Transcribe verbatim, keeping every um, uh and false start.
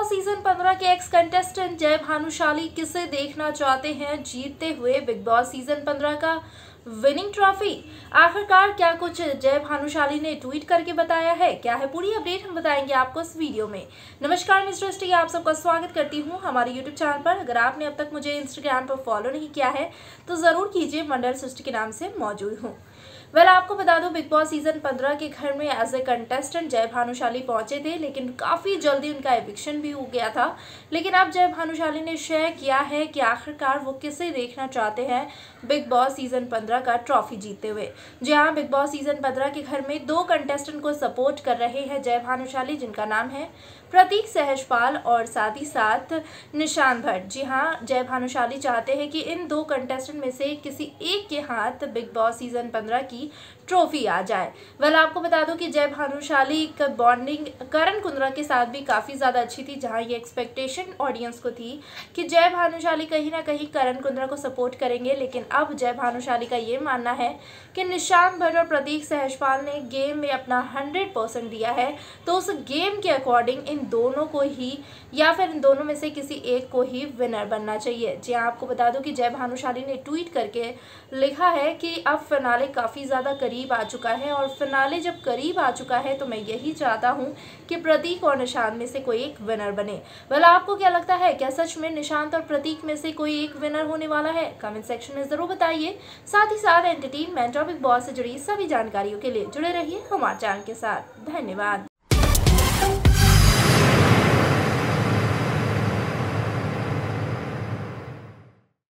Boss season पंद्रह के ex contestant जय भानुशाली किसे देखना चाहते हैं जीतते हुए बिग बॉस सीजन पंद्रह का विनिंग ट्रॉफी। आखिरकार क्या कुछ जय भानुशाली ने ट्वीट करके बताया है, क्या है पूरी अपडेट हम बताएंगे आपको इस वीडियो में। नमस्कार, मैं सृष्टि आप सबका स्वागत करती हूं हमारे यूट्यूब चैनल पर। अगर आपने अब तक मुझे इंस्टाग्राम पर फॉलो नहीं किया है तो जरूर कीजिए, मंडल सृष्टि के नाम से मौजूद हूँ। वेल आपको बता दूं, बिग बॉस सीजन पंद्रह के घर में एज ए कंटेस्टेंट जय भानुशाली पहुंचे थे, लेकिन काफी जल्दी उनका एविक्शन भी हो गया था। लेकिन अब जय भानुशाली ने शेयर किया है कि आखिरकार वो किसे देखना चाहते हैं बिग बॉस सीजन पंद्रह का ट्रॉफी जीतते हुए। जी हाँ, बिग बॉस सीजन पंद्रह के घर में दो कंटेस्टेंट को सपोर्ट कर रहे हैं जय भानुशाली, जिनका नाम है प्रतीक सहजपाल और साथ ही साथ निशान भट्ट। जी हाँ, जय भानुशाली चाहते हैं कि इन दो कंटेस्टेंट में से किसी एक के हाथ बिग बॉस सीजन पंद्रह की ट्रॉफी आ जाए। वेल आपको बता दूं कि जय भानुशाली का बॉन्डिंग करण कुंद्रा के साथ भी काफ़ी ज़्यादा अच्छी थी, जहां ये एक्सपेक्टेशन ऑडियंस को थी कि जय भानुशाली कहीं ना कहीं करण कुंद्रा को सपोर्ट करेंगे। लेकिन अब जय भानुशाली का ये मानना है कि निशान भट्ट और प्रतीक सहजपाल ने गेम में अपना हंड्रेड परसेंट दिया है, तो उस गेम के अकॉर्डिंग इन दोनों को ही या फिर इन दोनों में से किसी एक को ही विनर बनना चाहिए। जी हाँ, आपको बता दूं कि जय भानुशाली ने ट्वीट करके लिखा है कि अब फिनाले काफ़ी ज़्यादा करीब आ चुका है, और फिनाले जब करीब आ चुका है तो मैं यही चाहता हूं कि प्रतीक और निशांत में से कोई एक विनर बने। वेल आपको क्या लगता है, क्या सच में निशांत और प्रतीक में से कोई एक विनर होने वाला है? कमेंट सेक्शन में ज़रूर बताइए। साथ ही साथ एंटरटेनमेंट और बिग बॉस से जुड़ी सभी जानकारियों के लिए जुड़े रहिए हमारे चैनल के साथ। धन्यवाद।